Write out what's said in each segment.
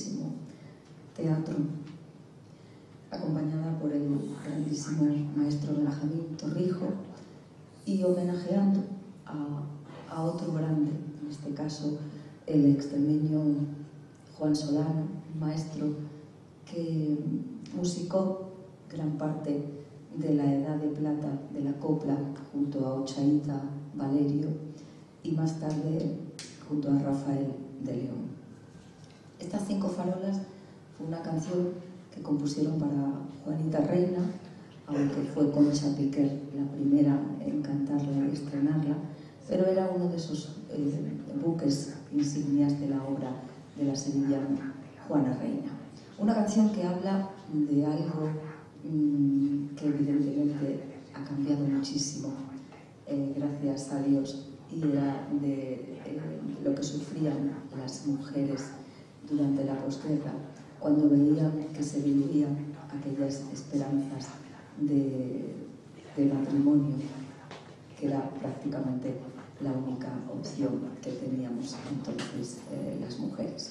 grandísimo teatro, acompañada por el grandísimo maestro Benjamín Torrijos y homenajeando a otro grande, en este caso el extremeño Juan Solano, maestro que musicó gran parte de la Edad de Plata de la copla junto a Ochaíta Valerio y más tarde junto a Rafael de León. Estas 5 farolas fue una canción que compusieron para Juanita Reina, aunque fue Concha Piquer la primera en cantarla y estrenarla, pero era uno de esos buques insignias de la obra de la sevillana Juana Reina. Una canción que habla de algo que evidentemente ha cambiado muchísimo, gracias a Dios, y era de lo que sufrían las mujeres durante la posguerra, cuando veían que se diluían aquellas esperanzas de matrimonio, que era prácticamente la única opción que teníamos entonces las mujeres.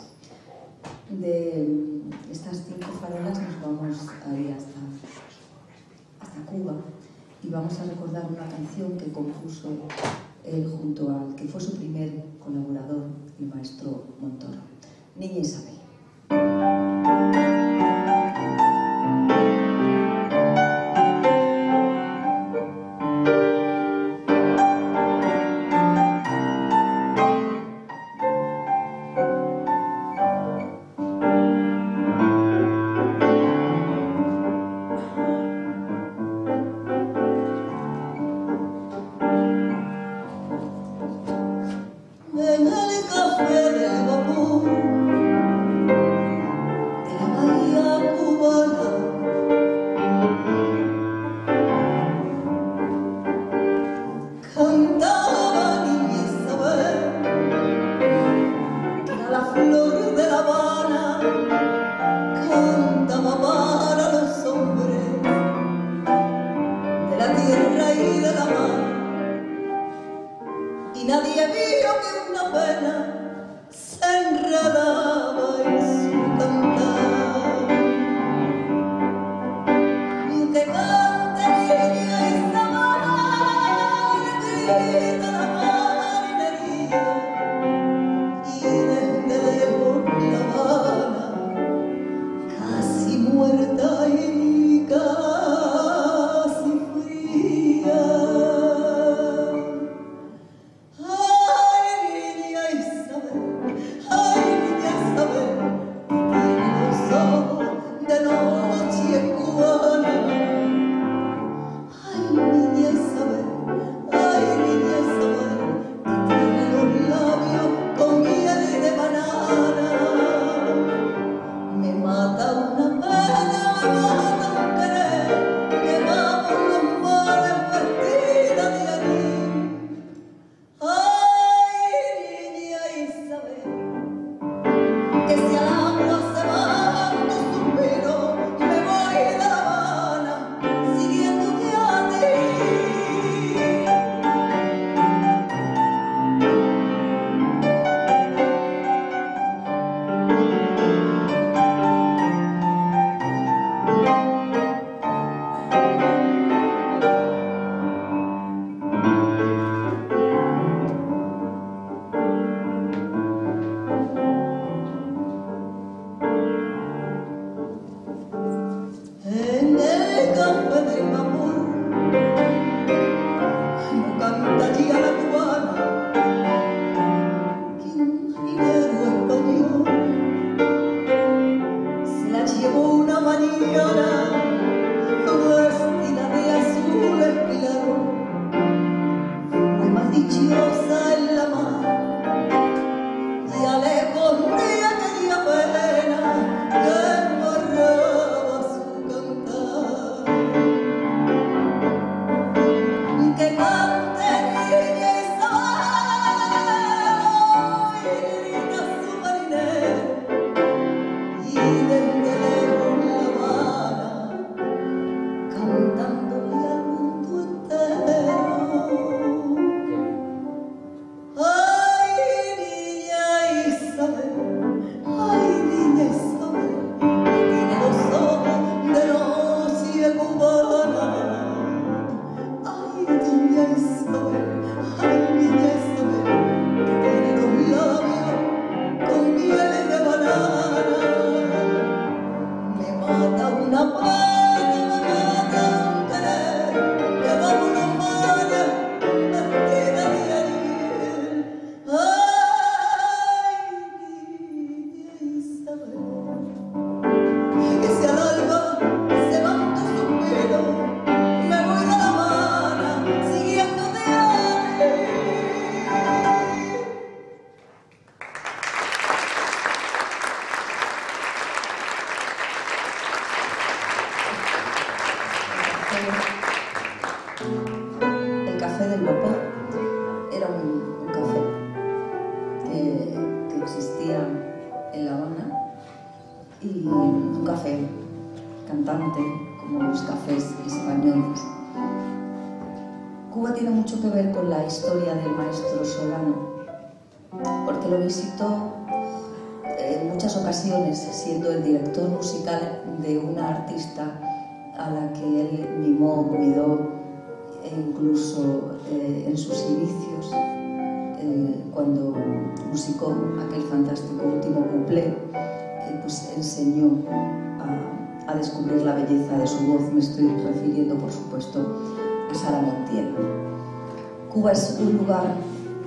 De estas 5 farolas nos vamos a ir hasta Cuba y vamos a recordar una canción que compuso él junto al que fue su primer colaborador, el maestro Montoro, Niña Isabel. En el café de Bakú El café del vapor era un café que existía en La Habana, y un café cantante como los cafés españoles. Cuba tiene mucho que ver con la historia del maestro Solano, porque lo visitó en muchas ocasiones siendo el director musical de una artista a la que él mimó, cuidó, e incluso en sus inicios, cuando musicó aquel fantástico último cuplé, pues enseñó a descubrir la belleza de su voz. Me estoy refiriendo, por supuesto, a Sara Montiel. Cuba es un lugar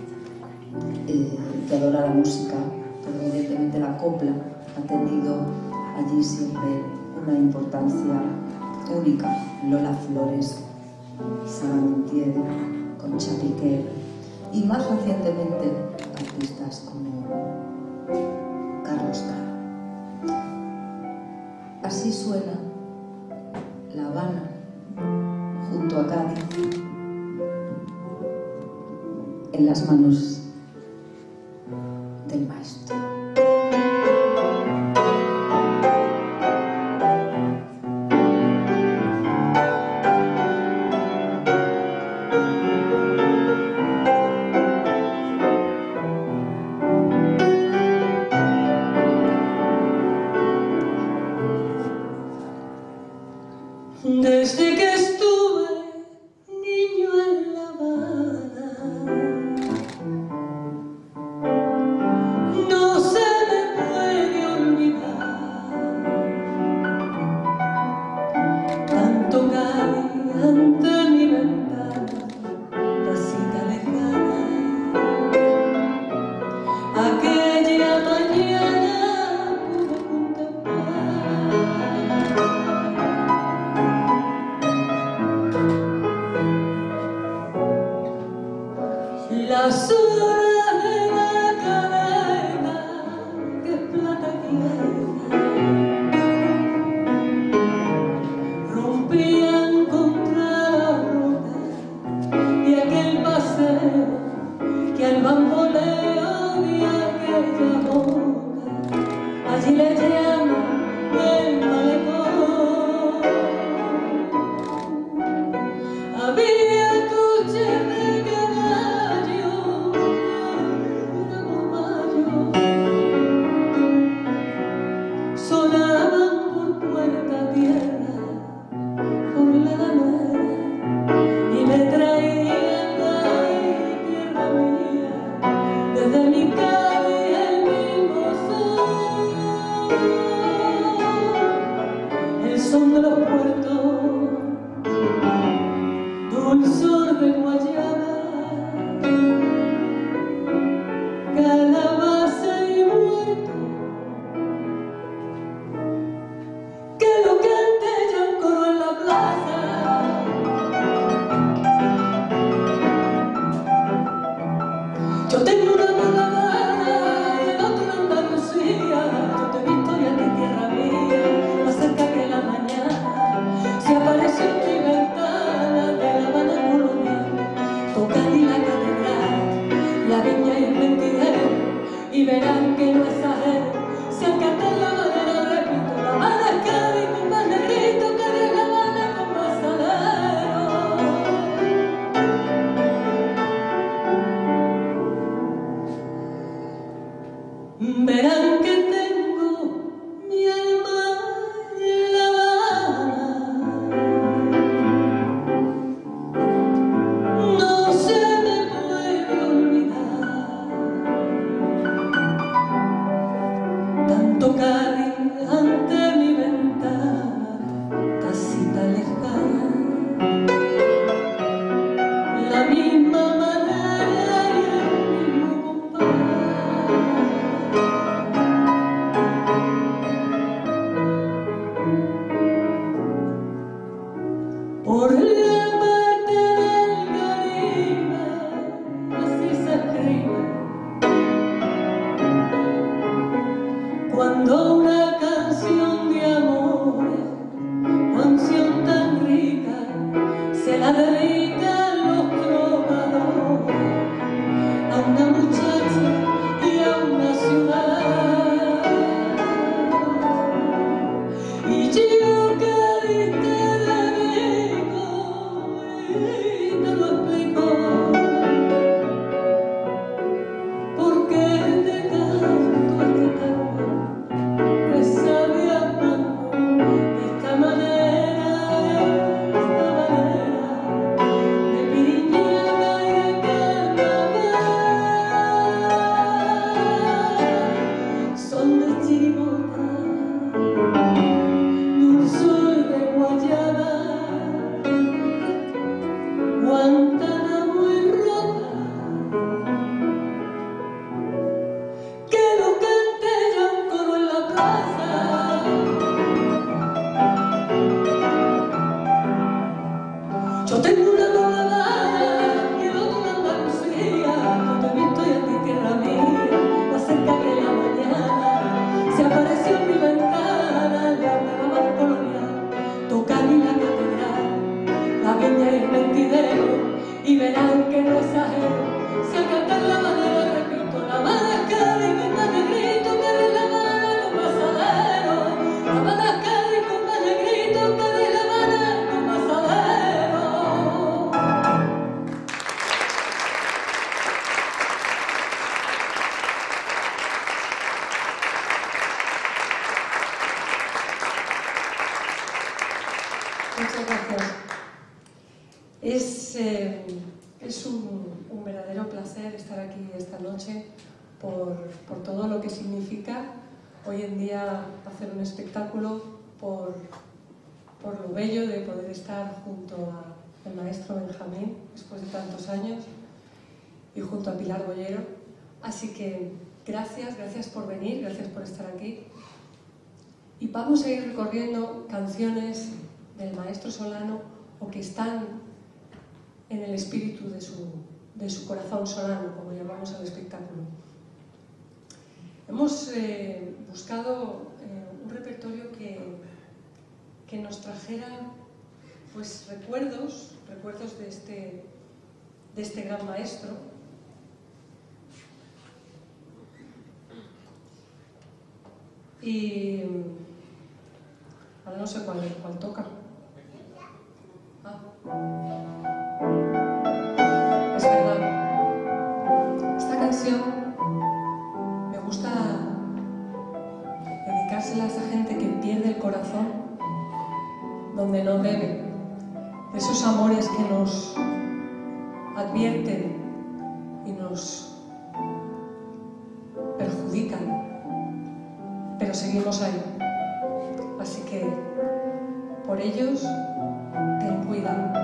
que adora la música, pero evidentemente la copla ha tenido allí siempre una importancia única. Lola Flores, Sara Montiel, Concha Piquer y más recientemente artistas como Carlos Caro. Así suena La Habana junto a Cádiz en las manos del maestro. Desde que estuve niño en La Habana, no se me puede olvidar tanto Cádiz ante mi ventana, casita lejana, aquella mañana pude contemplar las horas de la cadena que es plata vieja rompían contra la roca de aquel paseo que al bamboleo de aquella boca allí le llaman el malecón. Había coches de caballo, sonaban por puerta tierra, por la Alameda, y me traían ay, tierra mía, desde mi Cádiz el mismo sol, el son de los puertos, dulzor de guayaba, calabaza y huerto, que lo cante yo en coro en la plaza. Yo tengo una en La Habana y el otro en Andalucía, yo te he visto y a ti tierra mía, más cerca que la mañana. Muchas gracias. Es un verdadero placer estar aquí esta noche por todo lo que significa hoy en día hacer un espectáculo, por lo bello de poder estar junto al maestro Benjamín después de tantos años y junto a Pilar Bollero. Así que gracias por venir, gracias por estar aquí. Y vamos a ir recorriendo canciones del maestro Solano o que están en el espíritu de su corazón solano, como llamamos al espectáculo. Hemos buscado un repertorio que nos trajera pues, recuerdos de este gran maestro. Y ahora no sé cuál toca. Es verdad. Esta canción me gusta dedicársela a esa gente que pierde el corazón donde no debe, de esos amores que nos advierten y nos perjudican, pero seguimos ahí. Así que por ellos ten cuidado.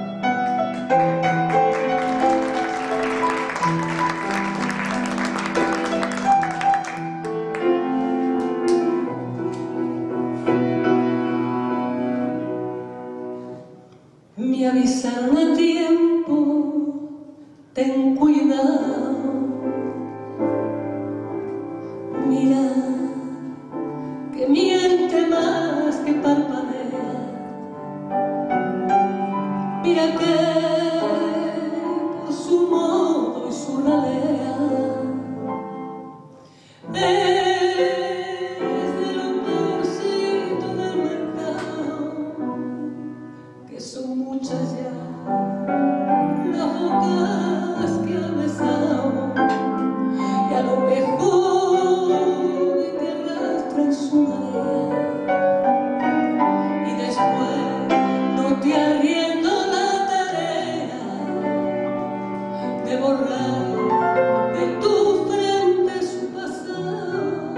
Me avisaron a tiempo, ten cuidado. Mira que miente más que parpadea. Mira que por su modo y su ralea es de lo peorcito del mercado, que son muchas ya las bocas que ha besado, y a lo mejor te arrastra en su marea, y después no te arriendo la tarea de borrar de tu frente su pasado.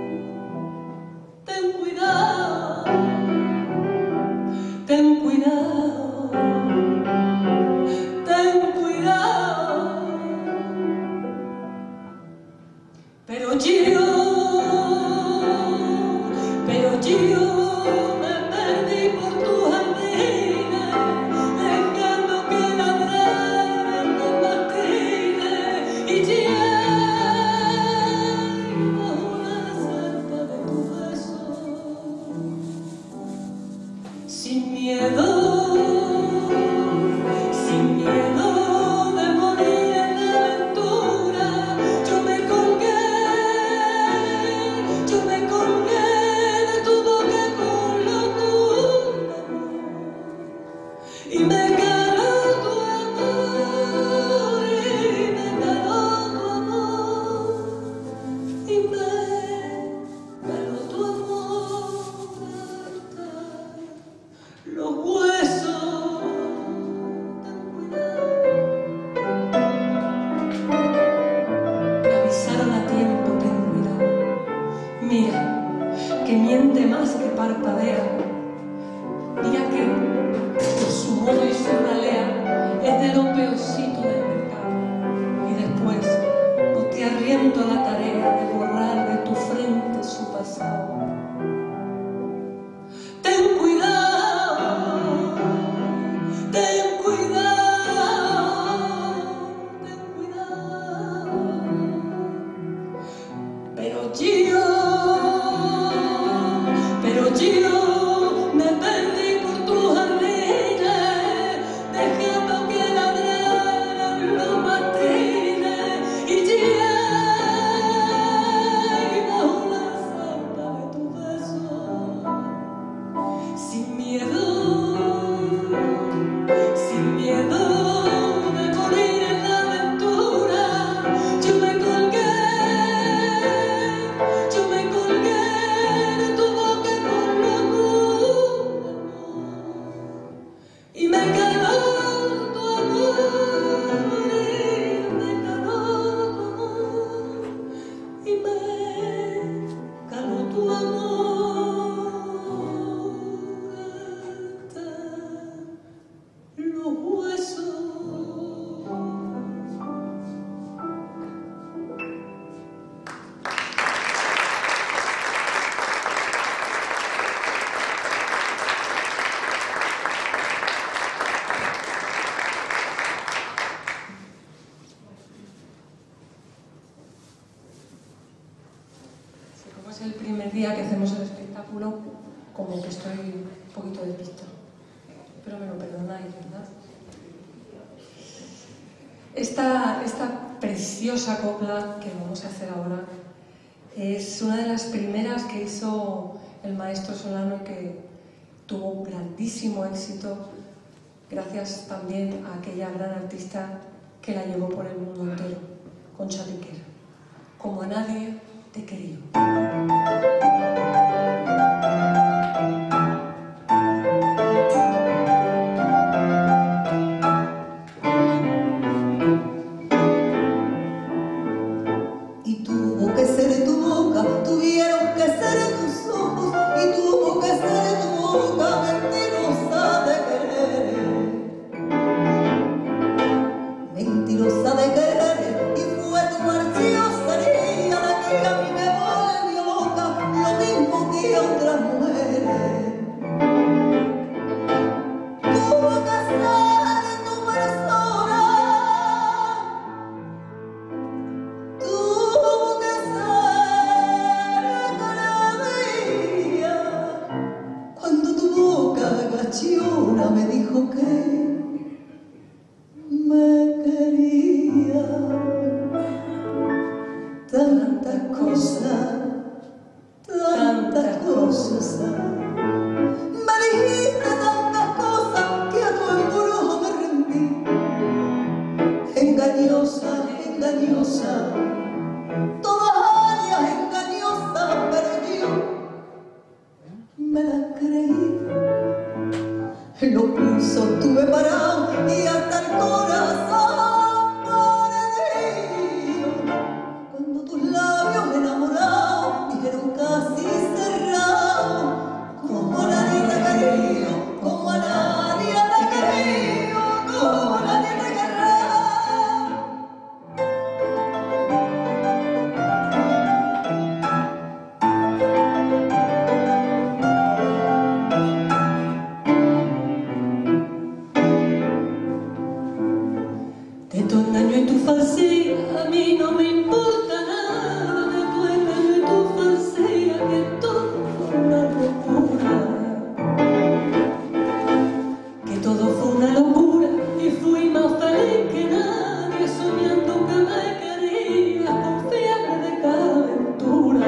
Ten cuidado, ten cuidado, ten cuidado. Pero yo me perdí por tus jardines, dejando que ladraran los martines, y ya bajo la celda de tu beso, sin miedo de morir en la aventura, yo me colgué de tu boca con locura, y me caló tu amor, y me caló tu amor, y me caló tu amor hasta los huesos. Me avisaron a tiempo, ten cuidado. Mira que miente más que parpadea. Mira que por su modo y su ralea es de lo peorcito del mercado. Y después no te arriendo la tarea de borrar de tu frente su pasado. Ten cuidado, ten cuidado, ten cuidado. Pero yo me perdí por tus jardines, dejando que ladraran los martines, y ya bajo la celda de tu beso, como que estoy un poquito de pista. Pero me lo perdonáis, ¿verdad? Esta preciosa copla que vamos a hacer ahora es una de las primeras que hizo el maestro Solano y que tuvo un grandísimo éxito gracias también a aquella gran artista que la llevó por el mundo entero, Concha Piquer. Como a nadie te he querido. Y tuvo que ser tu boca, tuvieron que ser tus ojos, y tuvo que ser tu boca mentirosa de querer, mentirosa de querer, y fue tu marchiosería la que a mí me volvió loca, lo mismo que a otras mujeres. Tuvo que ser tu persona, tuvo que ser maravilla, cuando tu boca agachona me dijo que me quería. Tantas cosas, tantas cosas. Me dijiste tantas cosas que a tu embrujo me rendí. Engañosa, engañosa, todas ellas engañosas, pero yo me las creí. Los pulsos tuve parados y hasta el corazón perdido, cuando tus labios enamorados dijeron casi cerrados, como a nadie te he querido, como a nadie te he querido, como a nadie te querrá. De tu engaño y tu falsedad a mí no me importa nada, de tu engaño y tu falsedad, que todo fue una locura, que todo fue una locura y fui más feliz que nadie, soñando que me querías con fiebre de calentura.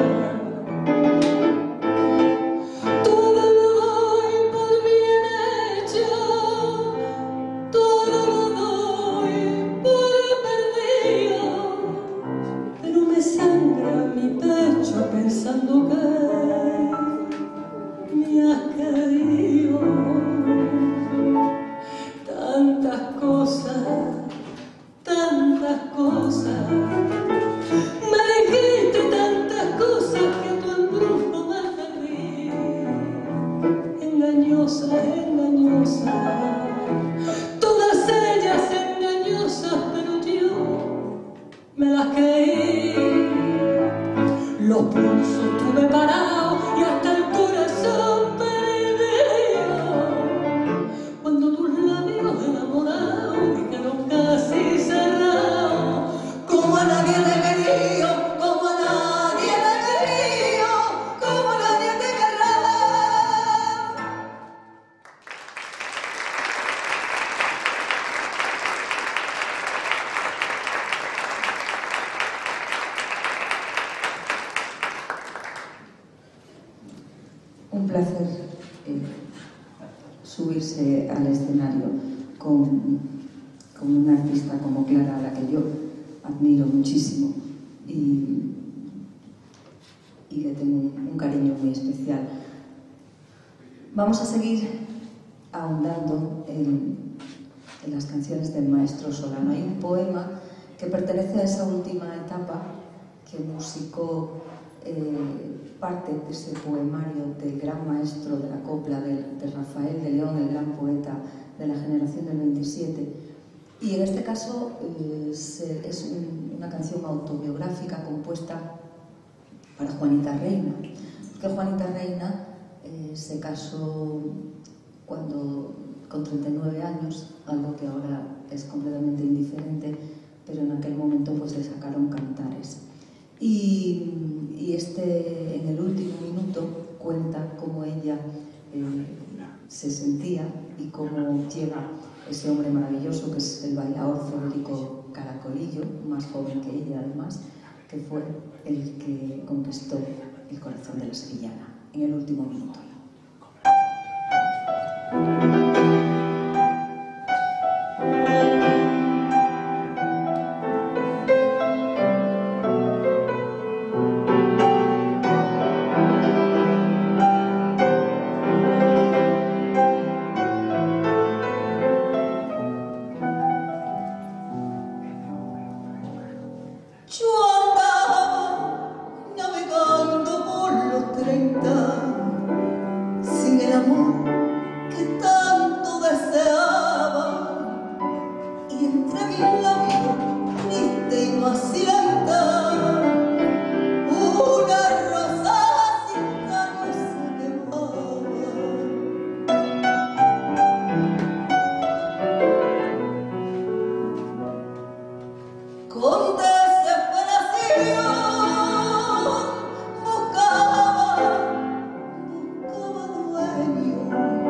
Todo lo doy por bien hecho, todo lo doy por perdido, pero me sangra mi pecho pensando que me has querido. Tantas cosas, tantas cosas. Me dijiste tantas cosas que tu embrujo me perdí. Engañosa, engañosa, todas ellas engañosas, pero yo me las creí. Los pulsos tuve parados y hasta el corazón perdido, cuando tus labios enamorados dijeron casi cerrados, Como a nadie te he querido, como a nadie te he querido, como a nadie te querrá. Un placer subirse al escenario con una artista como Clara, a la que yo admiro muchísimo y le tengo un cariño muy especial. Vamos a seguir ahondando en las canciones del maestro Solano. Hay un poema que pertenece a esa última etapa que musicó parte de ese poemario del gran maestro de la copla, de Rafael de León, el gran poeta de la generación del 27. Y en este caso es una canción autobiográfica compuesta para Juanita Reina, que Juanita Reina se casó con 39 años, algo que ahora es completamente indiferente, pero en aquel momento pues le sacaron cantares. Y en el último minuto, cuenta cómo ella se sentía y cómo llega ese hombre maravilloso que es el bailaor Federico Caracolillo, más joven que ella además, que fue el que conquistó el corazón de la sevillana en el último minuto. Buscaba dueño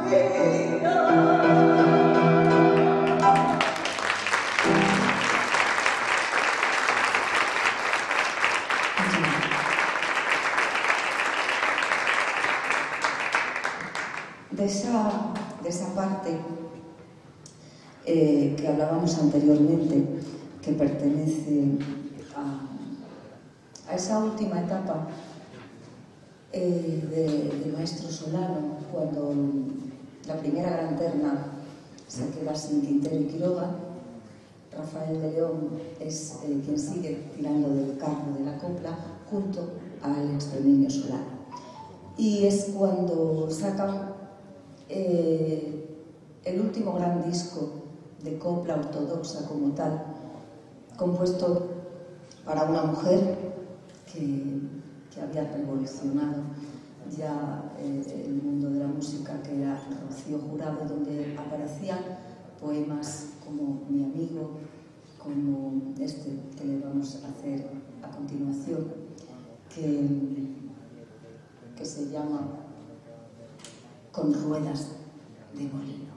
De esa parte que hablábamos anteriormente, que pertenece a esa última etapa de Maestro Solano, cuando la primera gran terna se queda sin Quintero y Quiroga. Rafael de León es quien sigue tirando del carro de la copla junto al extremeño Solano. Y es cuando sacan el último gran disco de copla ortodoxa como tal, compuesto para una mujer que había revolucionado ya el mundo de la música, que era Rocío Jurado, donde aparecían poemas como Mi amigo, como este que le vamos a hacer a continuación, que se llama Con ruedas de molino.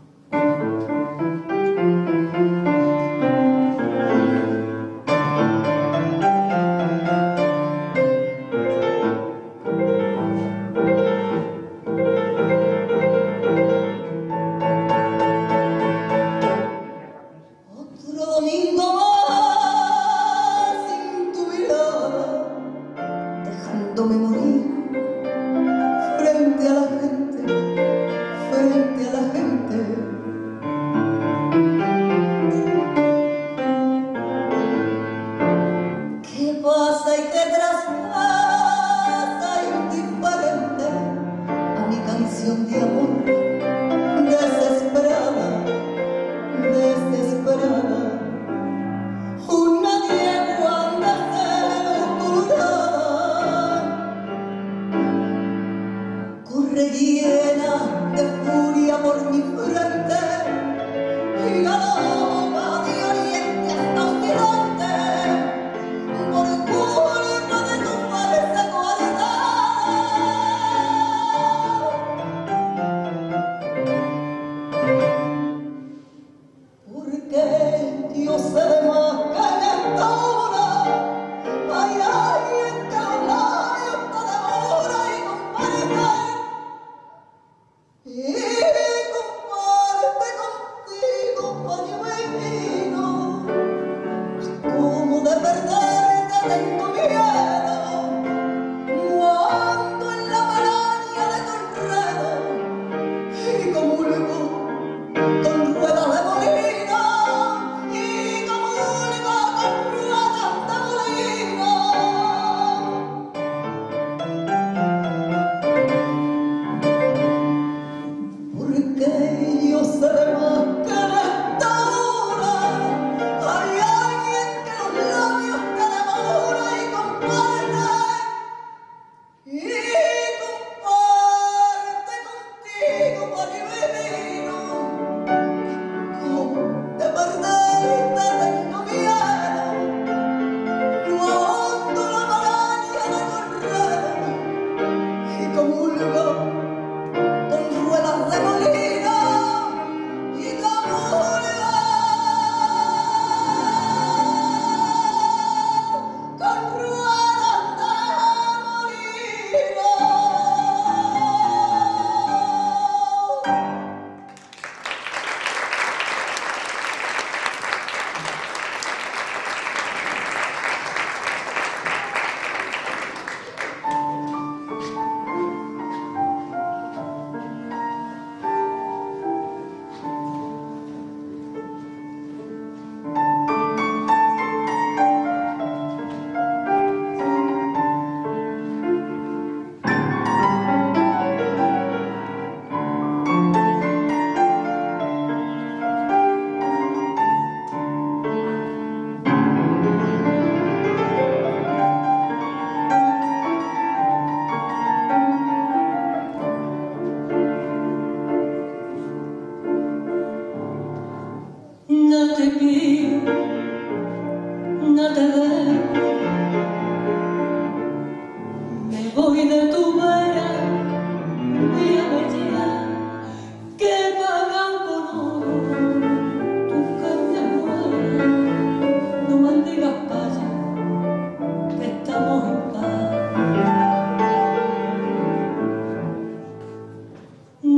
Voy de tu vera y a bella, que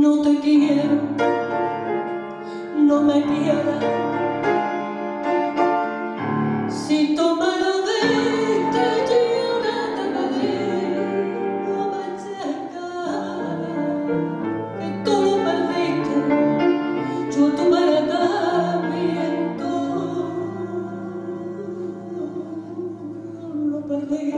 no te quiero, no me quieras. Si tú me lo diste, yo no te pedí, no me eches cara, que tú lo perdiste, yo tu merecimiento lo perdí.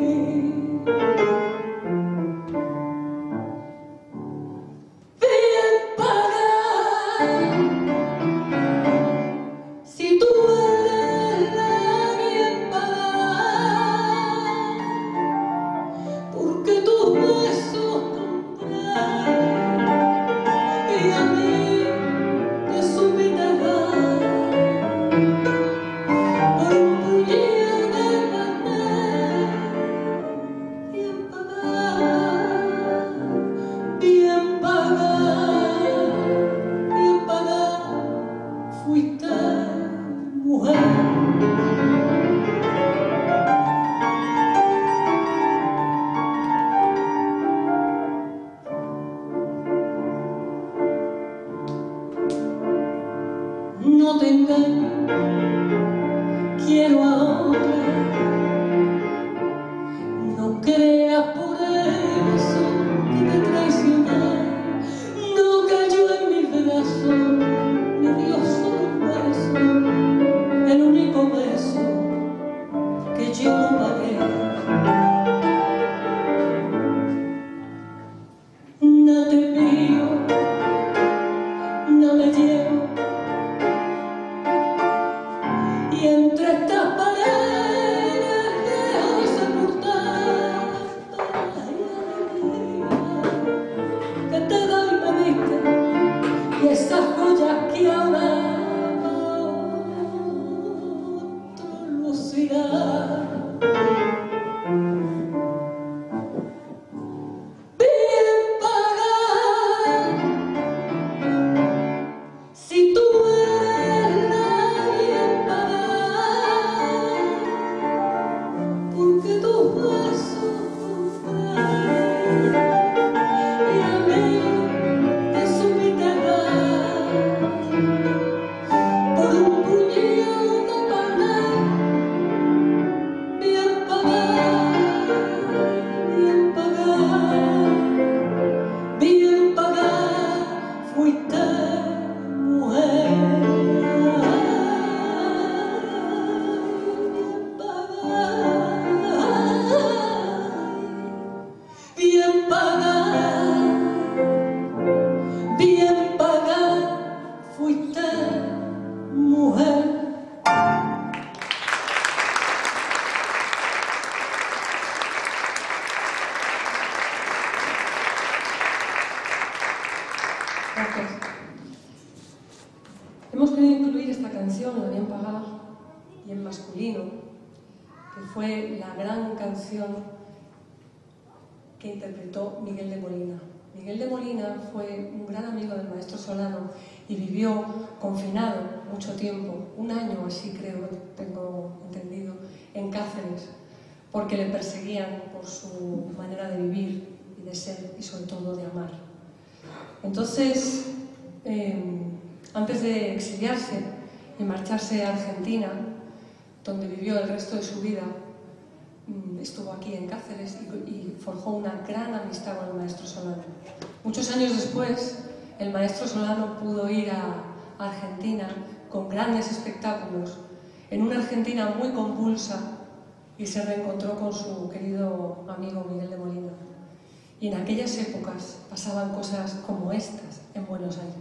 No te engaño, quiero ahora, no creas por eso que te traicioné, no cayó en mis brazos, me dio solo un beso, el único beso que yo no pagué. No te pido, no me llevo, y entre estas paredes dejo sepultar que te doy me diste y esas joyas que ahora otro lucirá. Bien pagar si tú hemos querido incluir esta canción, La Bien Pagada, y en masculino, que fue la gran canción que interpretó Miguel de Molina. Miguel de Molina fue un gran amigo del maestro Solano y vivió confinado mucho tiempo, un año así creo, tengo entendido, en Cáceres, porque le perseguían por su manera de vivir y de ser y sobre todo de amar. Entonces, antes de exiliarse y marcharse a Argentina, donde vivió el resto de su vida, estuvo aquí en Cáceres y forjó una gran amistad con el maestro Solano. Muchos años después, el maestro Solano pudo ir a Argentina con grandes espectáculos, en una Argentina muy convulsa, y se reencontró con su querido amigo Miguel de Molina. Y en aquellas épocas pasaban cosas como estas en Buenos Aires.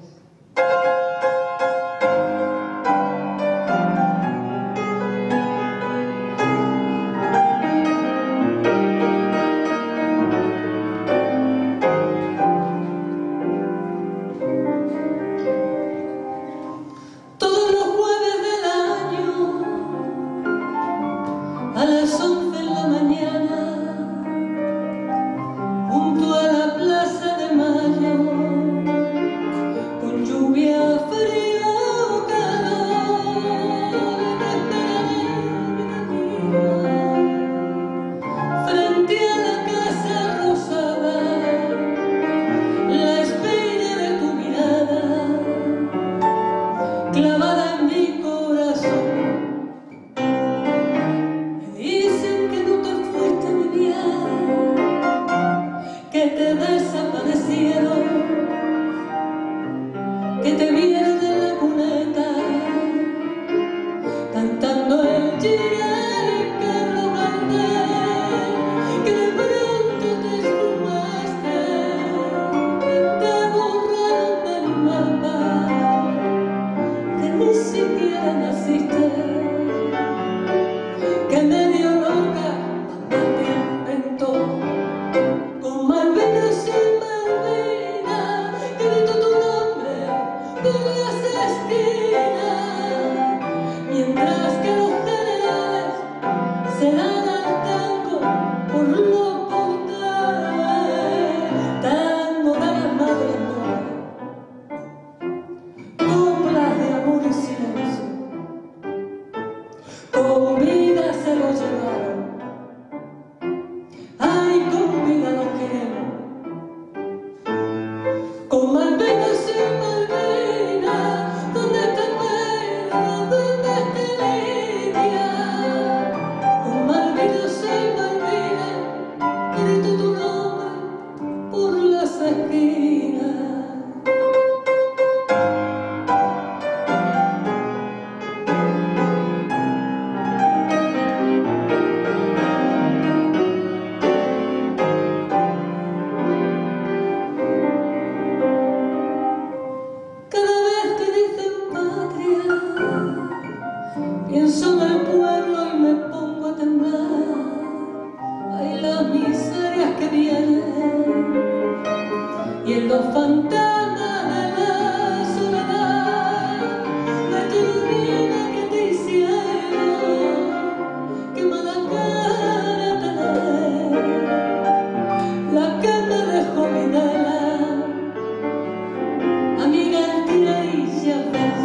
Todos los jueves del año, a las 11 de la mañana, junto a la Plaza de Mayo, que te viene de la cuneta, cantando el chile que lo canté, que de pronto te esfumaste, te borraron del mapa, que ni siquiera naciste, que medio loca mamá te inventó, con Malvinas y Malvinas, grito tu nombre por las esquinas, mientras que los generales se dan al tango por los portales, tango de las madres nuevas, coplas de amor y silencio, con vida se lo llevaron, ay, con vida lo queremos, con Malvinas y Malvinas, ¿dónde está Pedro? ¿Dónde está Lidia? Con Malvinas y Malvinas, grito tu nombre por las esquinas. Cada vez que dicen patria, pienso en el pueblo y me pongo a temblar. Hay las miserias que vienen y en los fantasmas de la soledad, la turbina que te hicieron, que mala cara tener, la que me dejó Videla, amiga el tira y ya ves,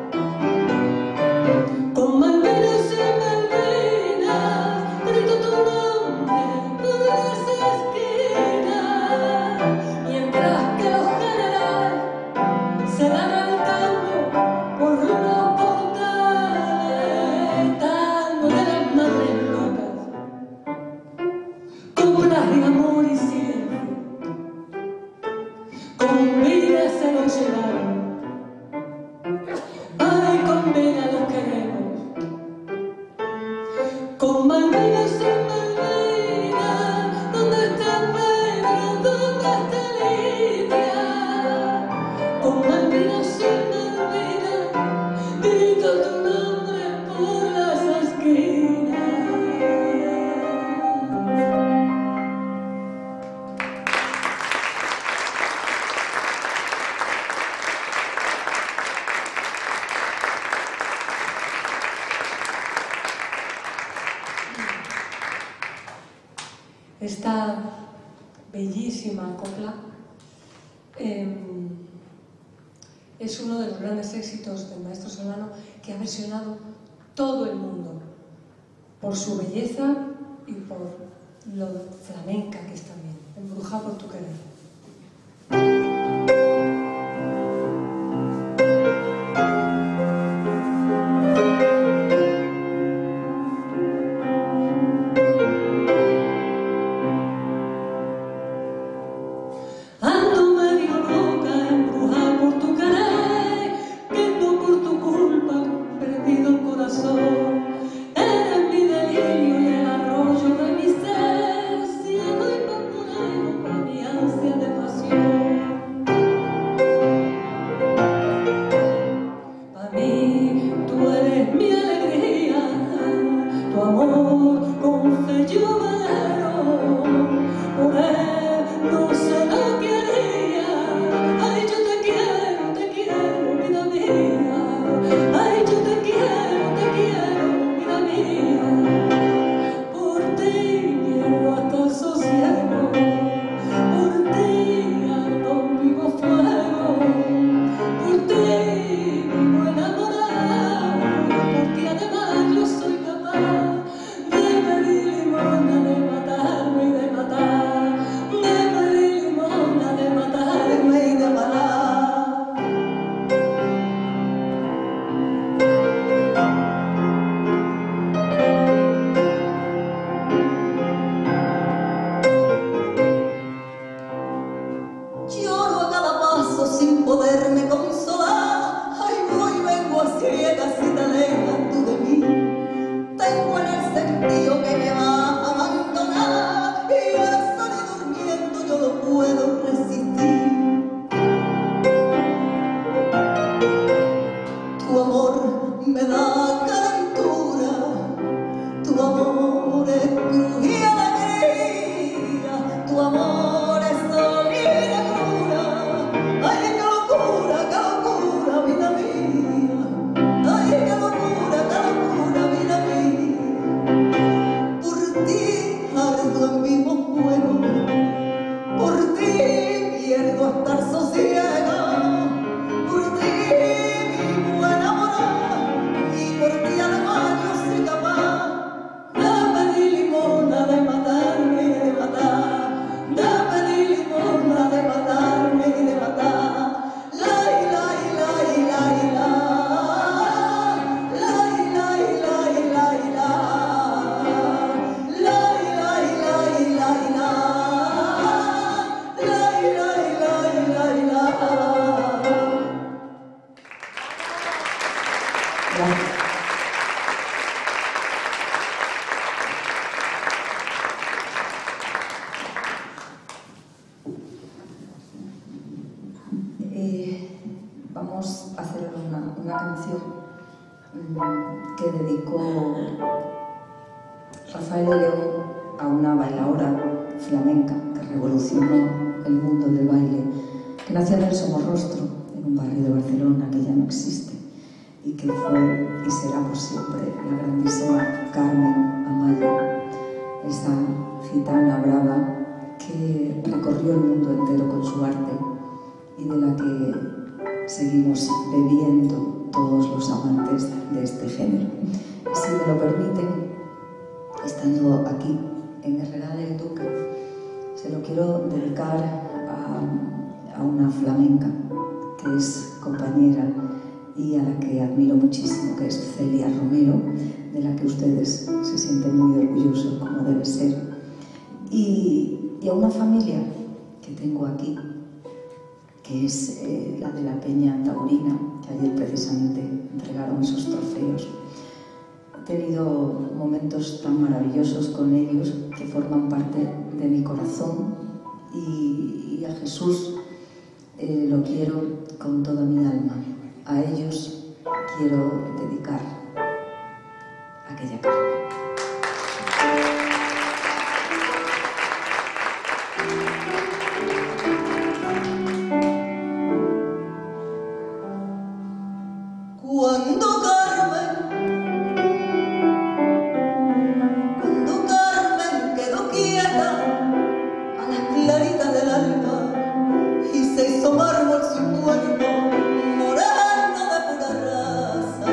con Malvinas y Malvinas, grito tu nombre por las esquinas, mientras que los generales se dan al tango por los portales, tango de las madres locas, coplas de amor y silencio, con vida se lo llevaron, ay, con vida lo queremos, con Malvinas y Malvinas, ¿dónde está Pedro? ¿Dónde está Lidia? Con Malvinas y Malvinas, grito tu nombre por las esquinas. Esta bellísima copla es uno de los grandes éxitos del maestro Solano, que ha versionado todo el mundo por su belleza y por lo flamenca que es también. Embrujada por tu querer. Ando medio loca, embrujada por tu querer, que no por tu culpa perdido el corazón. Eres mi delirio y el arroyo de mi ser, ciego y pambolero para mi ansia Vamos a hacer una canción que dedicó Rafael de León a una bailaora flamenca que revolucionó el mundo del baile, que nació en el Somorrostro, en un barrio de Barcelona que ya no existe, y que fue y será por siempre la grandísima Carmen Amaya, esa gitana brava que recorrió el mundo entero con su arte y de la que seguimos bebiendo todos los amantes de este género. Y si me lo permiten, estando aquí en Herrera del Duque, se lo quiero dedicar a una flamenca que es compañera y a la que admiro muchísimo, que es Celia Romero, de la que ustedes se sienten muy orgullosos, como debe ser, y a una familia que tengo aquí, que es la de la Peña Taurina, que ayer precisamente entregaron esos trofeos. He tenido momentos tan maravillosos con ellos que forman parte de mi corazón, y a Jesús lo quiero con toda mi alma. A ellos quiero dedicar aquella Carmen. Carmen quedó quieta a las claritas del alma y se hizo mármol su cuerpo, moreno de pura raza,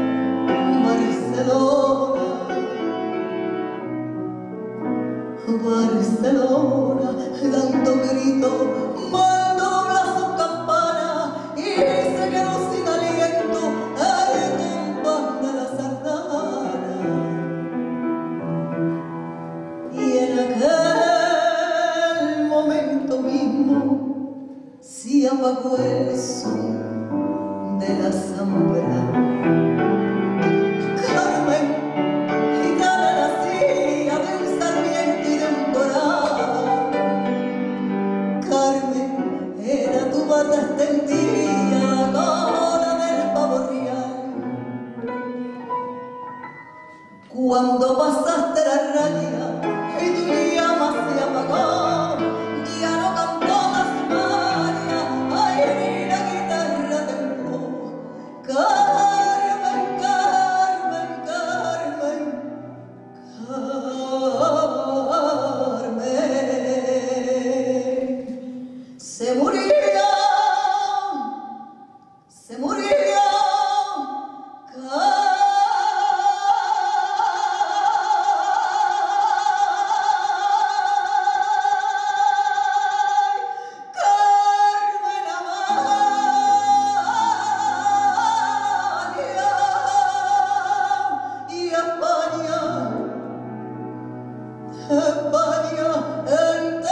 Barcelona, dando grito, mandó sus campanas y se quedó sin aliento al compás de la sardana. Y en aquel momento mismo se apagó el sol de la zambra. Extendía como la del pavo real. Cuando pasaste la raya y tu llama se apagó, ya no cantó más María, ay, ni la guitarra tembló. Carmen, Carmen, Carmen, Carmen, se murió. Se murió Carmen Amaya y España entera.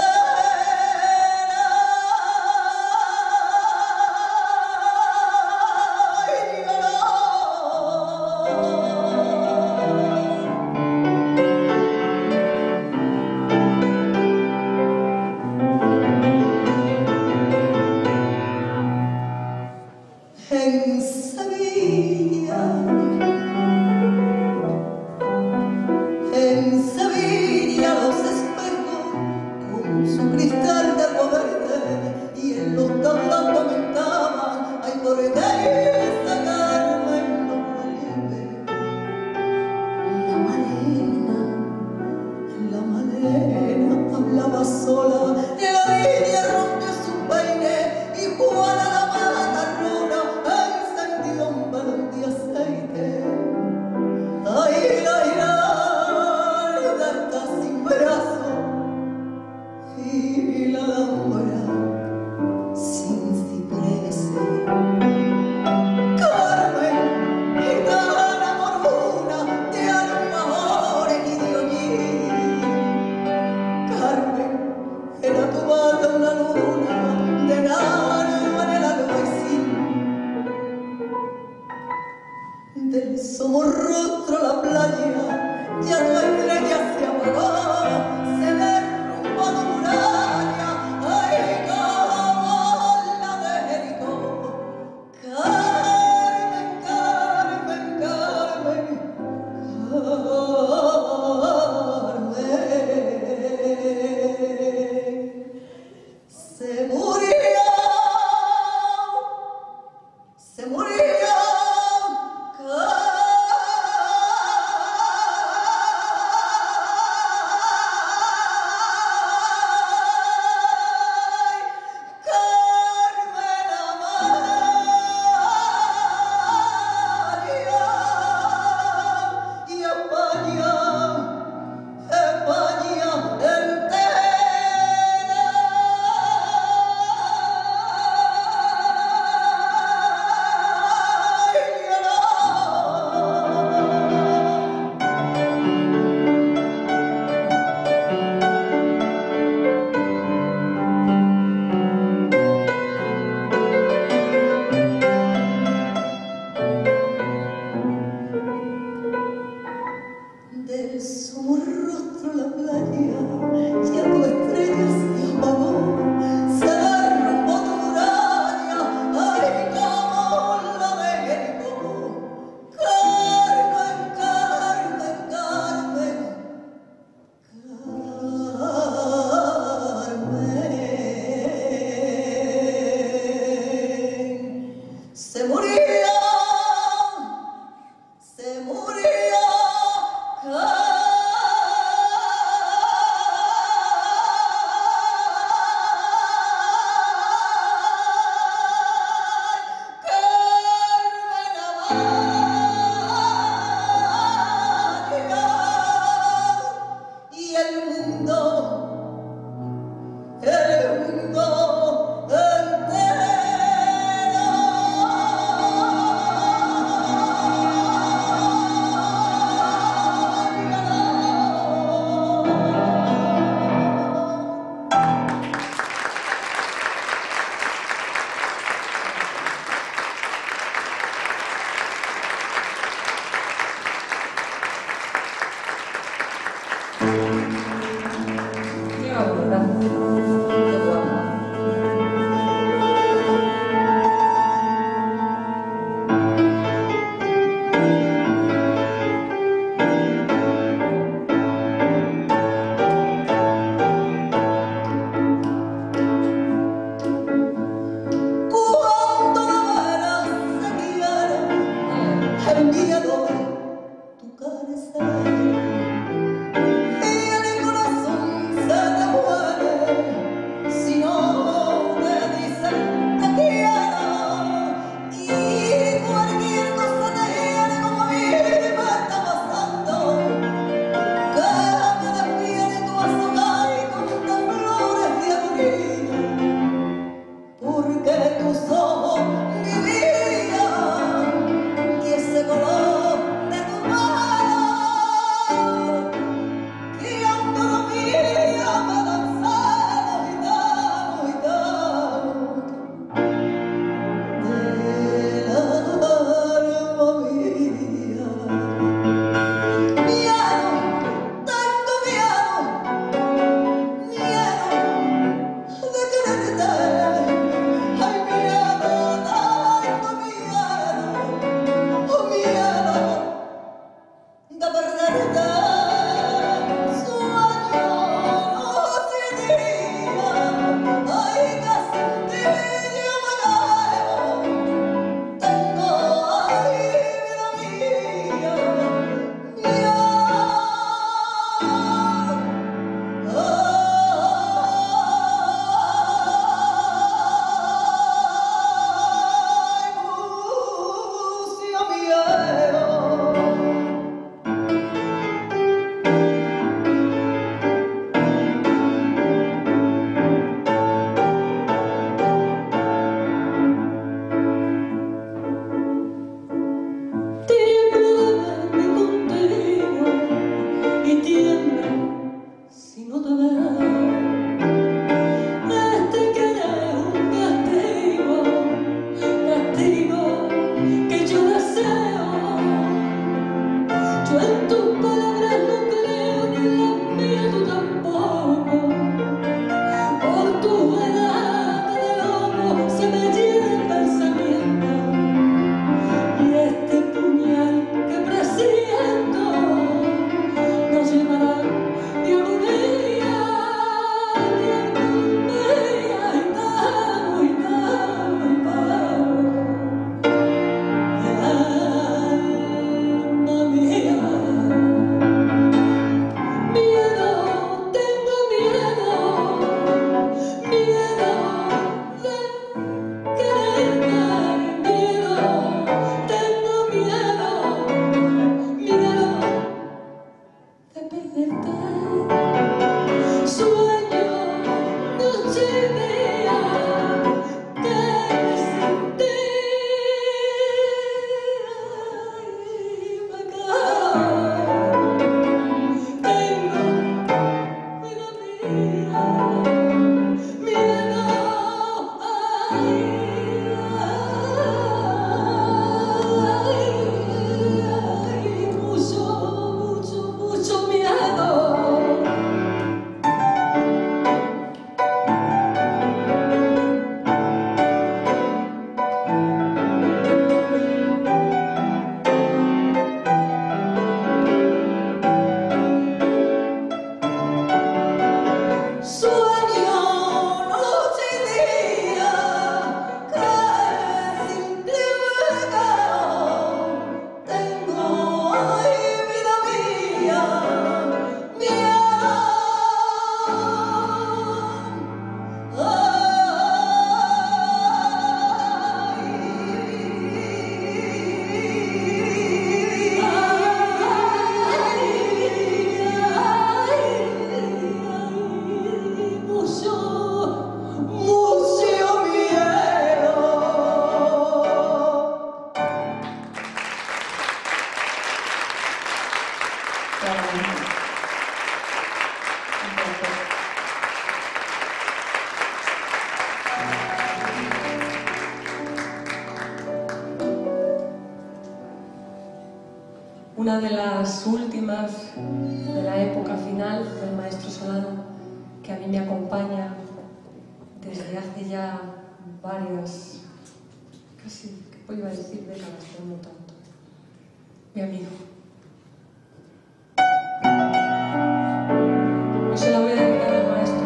En Sevilla los espejos con su cristal de agua verde y en los tablaos comentaban, ay, por qué esa Carmen no vuelve. La Malena hablaba sola, la niña rompió su peine y Juana la matarrona encendió un balón. se moría. De su rostro la playa, ya tu estrella se apagó, se derrumbó tu muralla, ay, como la México. Carmen, Carmen, Carmen, Carmen, se moría, se moría. El mundo entero una de las últimas de la época final del maestro Solano, que a mí me acompaña desde hace ya varias, casi, ¿qué iba a decir? Décadas, pero no tanto. Mi amigo. Yo se la voy a dedicar al maestro.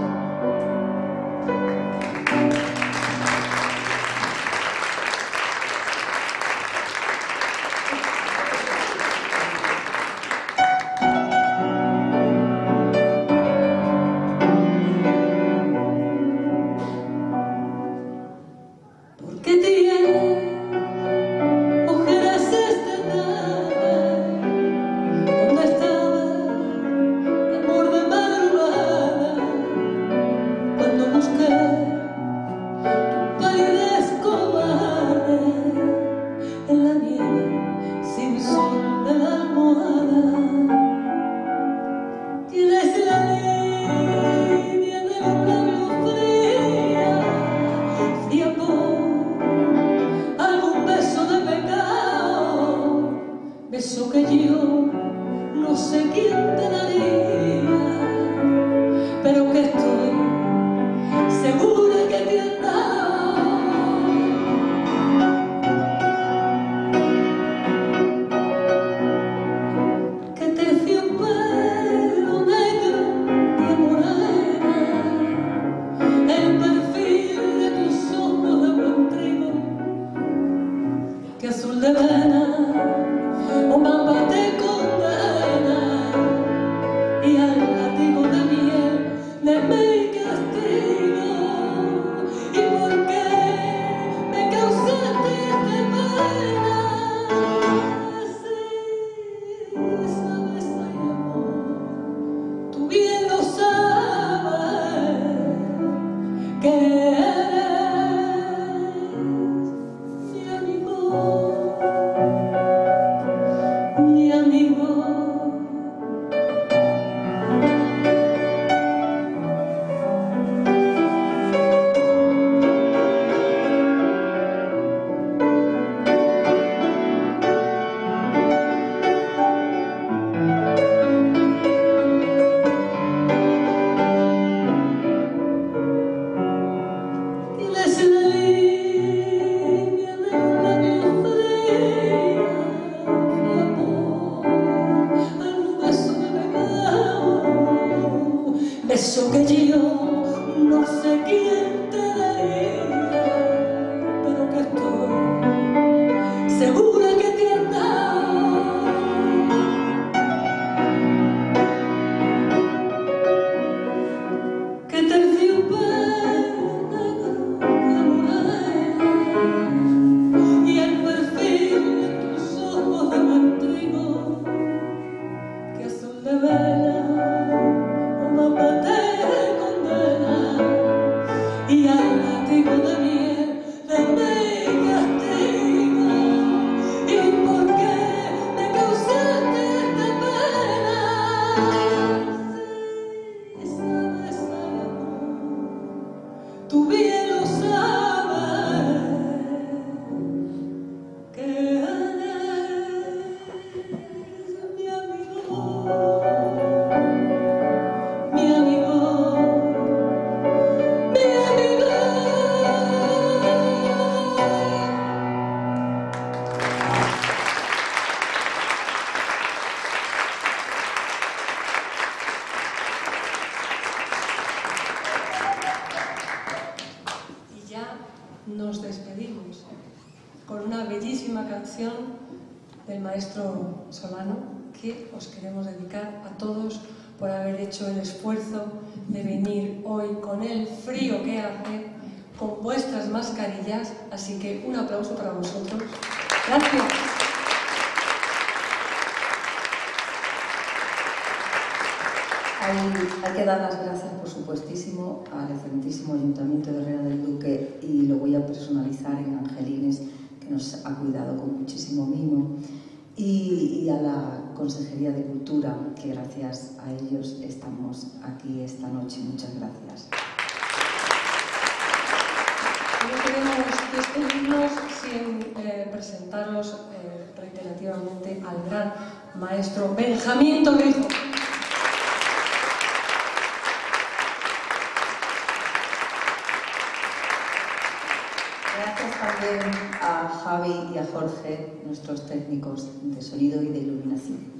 Eso que yo no sé quién te daría, pero que estoy segura que te han dado. Que terciopelo negro de morena, el perfil de tus ojos de buen trigo, que azul de vena o mamá te condena, y al látigo de miel de mi castigo. ¿Y por qué me causaste esta pena? Sí, sabes, ay amor, tú bien lo sabes, que eso que yo no sé quién te daría, pero que estoy segura que te han dado. Que terciopelo negro de morena, y el perfil de tus ojos de buen trigo, que azul de vela mamá te condena, y al látigo de miel de mi castigo. ¿Y por qué me causaste esta pena? Sí, sabes, amor, tú bien lo sabes, que eres mi amigo. Nos despedimos con una bellísima canción del maestro Solano que os queremos dedicar a todos por haber hecho el esfuerzo de venir hoy con el frío que hace, con vuestras mascarillas, así que un aplauso para vosotros. Gracias. Hay que dar las gracias, por supuestísimo, al excelentísimo Ayuntamiento de Herrera del Duque, y lo voy a personalizar en Angelines, que nos ha cuidado con muchísimo mimo, y a la Consejería de Cultura, que gracias a ellos estamos aquí esta noche. Muchas gracias. No queremos despedirnos sin presentaros reiterativamente al gran maestro Benjamín Torrijo. Gracias también a Javi y a Jorge, nuestros técnicos de sonido y de iluminación.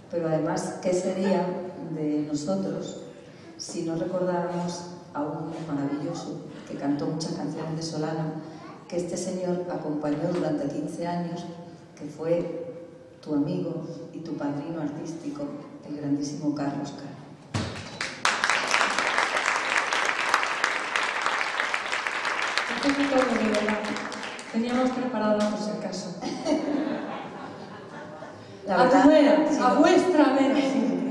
Pero además, ¿qué sería de nosotros si no recordáramos a un maravilloso que cantó muchas canciones de Solano, que este señor acompañó durante 15 años, que fue tu amigo y tu padrino artístico, el grandísimo Carlos Cano? De verdad. Teníamos preparada por si acaso. La a verdad, tu vera, sí, a vuestra vera siempre.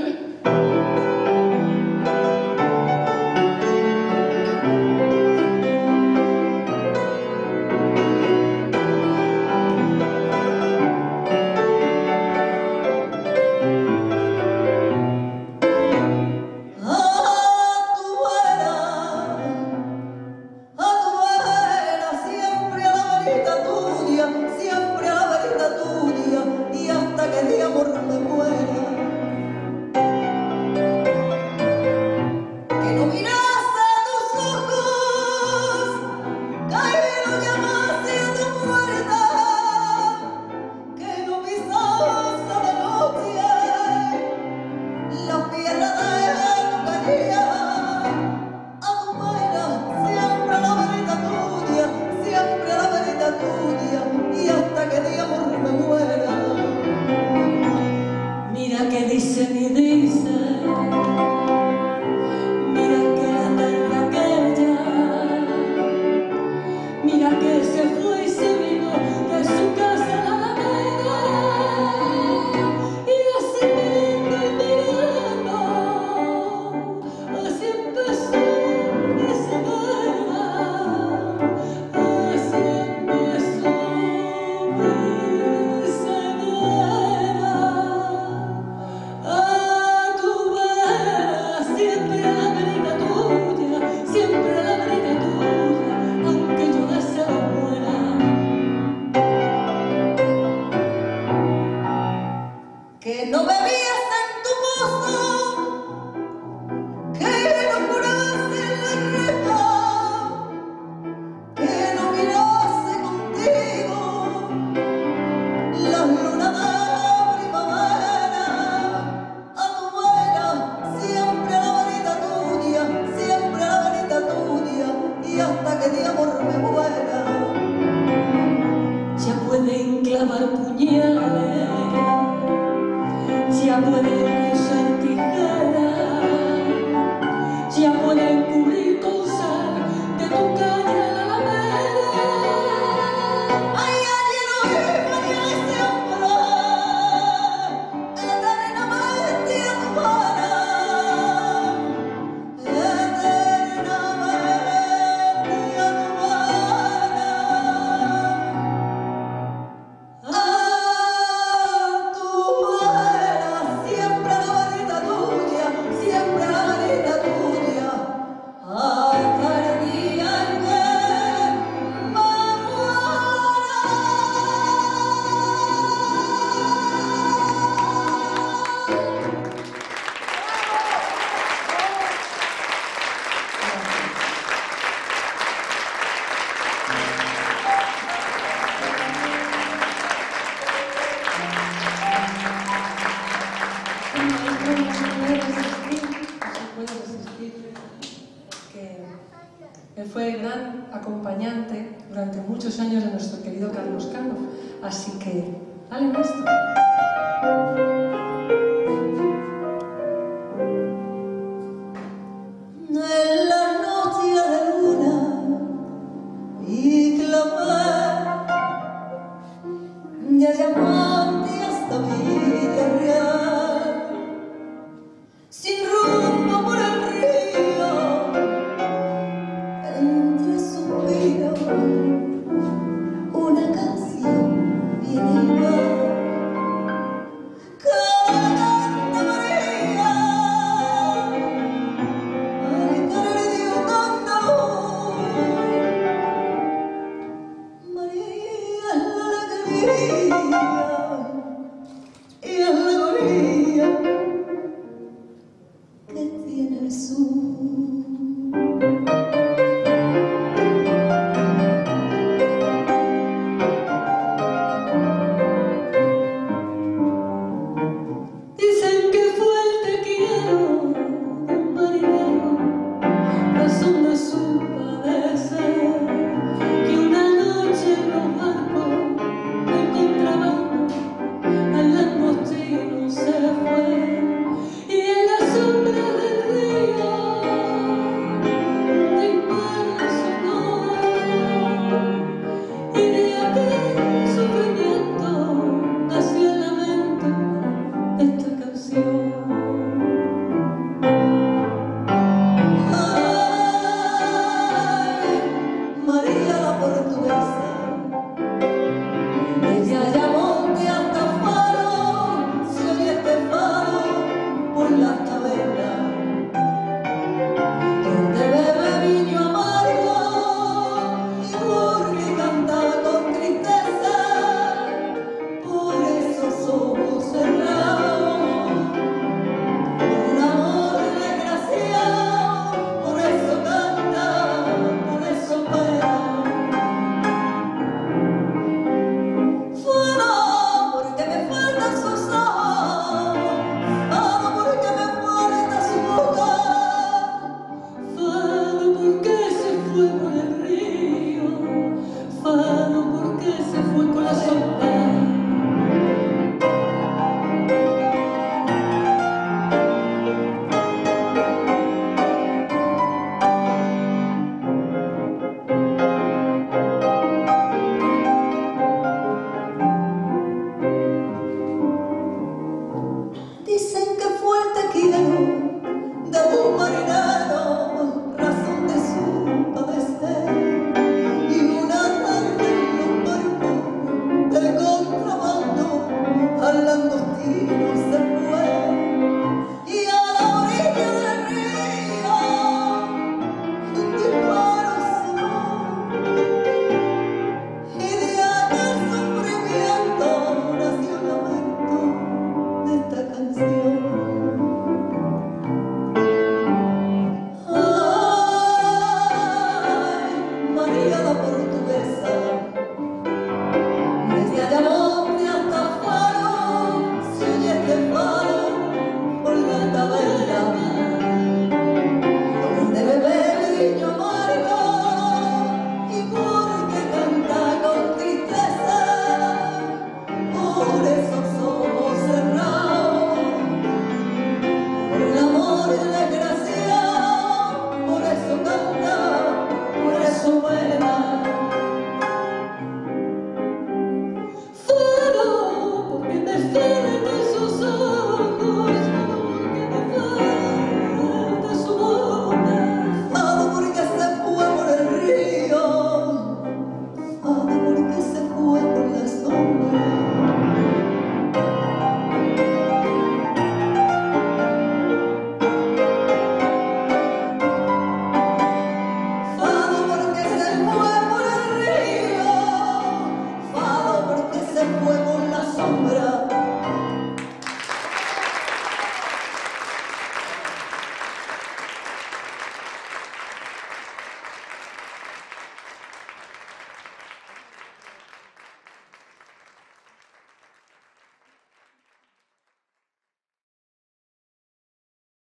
Él fue el gran acompañante durante muchos años de nuestro querido Carlos Cano. Así que, dale, maestro. En la noche de luna y clamé de llamarte hasta Villarreal, sin rumbo por el río, entre suspiros, una canción bien iba. canción.